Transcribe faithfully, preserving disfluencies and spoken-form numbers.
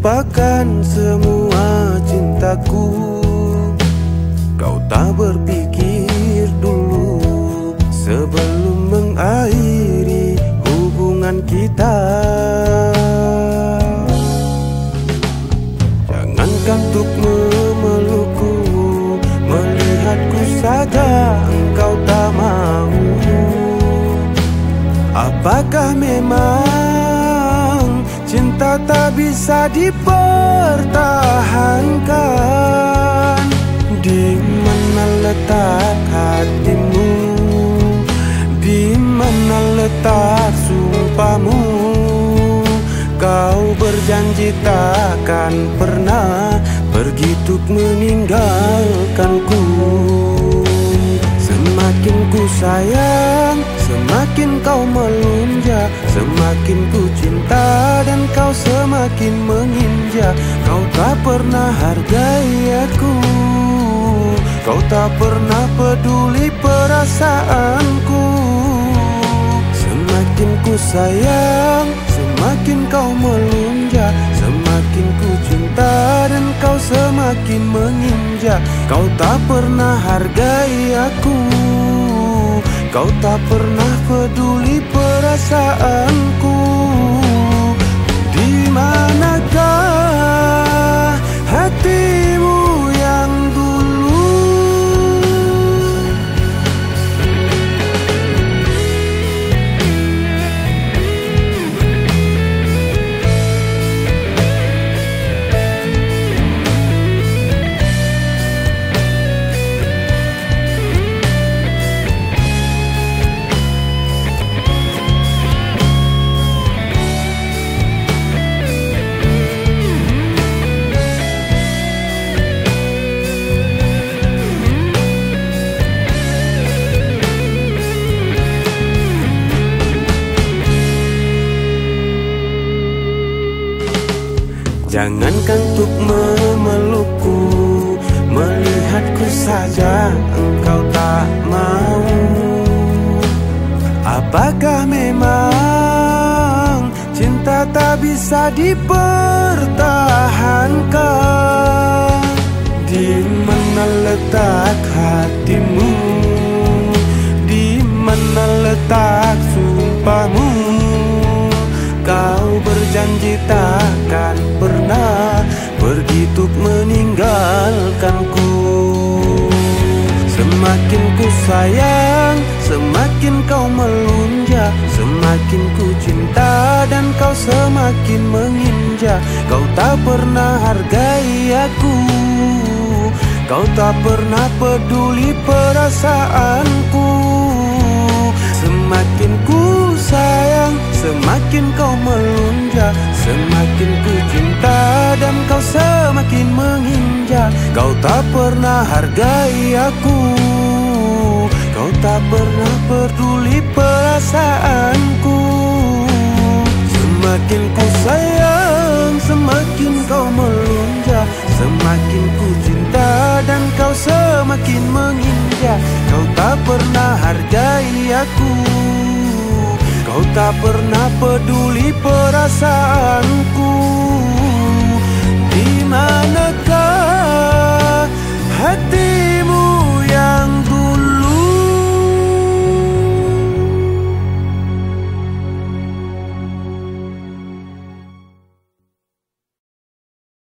lupakan semua cintaku. Kau tak berpikir dulu sebelum mengakhiri hubungan kita. Jangankan untuk memelukku, melihatku saja engkau tak mau. Apakah memang cinta tak bisa dipertahankan? Di mana letak hatimu? Di mana letak sumpahmu? Kau berjanji takkan pernah pergi untuk meninggalkanku. Semakin ku sayang, semakin kau melunjak. Semakin ku cinta dan kau semakin menginjak. Kau tak pernah hargai aku, kau tak pernah peduli perasaanku. Semakin ku sayang, semakin kau melunjak. Semakin ku cinta dan kau semakin menginjak. Kau tak pernah hargai aku, kau tak pernah peduli perasaanku. Di manakah hatimu yang dulu? Jangankan untuk memelukku, melihatku saja engkau tak mau. Apakah memang cinta tak bisa dipertahankan? Di mana letak hatimu? Di mana letak sumpahmu? Kau berjanji takkan pernah pergi untuk meninggalkanku. Semakin ku sayang, semakin kau melunjak. Semakin ku cinta dan kau semakin menginjak. Kau tak pernah hargai aku, kau tak pernah peduli perasaanku. Semakin ku sayang, semakin kau melunjak. Semakin ku cinta dan kau semakin menginjak. Kau tak pernah hargai aku, kau tak pernah peduli perasaanku. Semakin ku sayang, semakin kau melunjak. Semakin ku cinta dan kau semakin menginjak. Kau tak pernah hargai aku, kau tak pernah peduli perasaanku.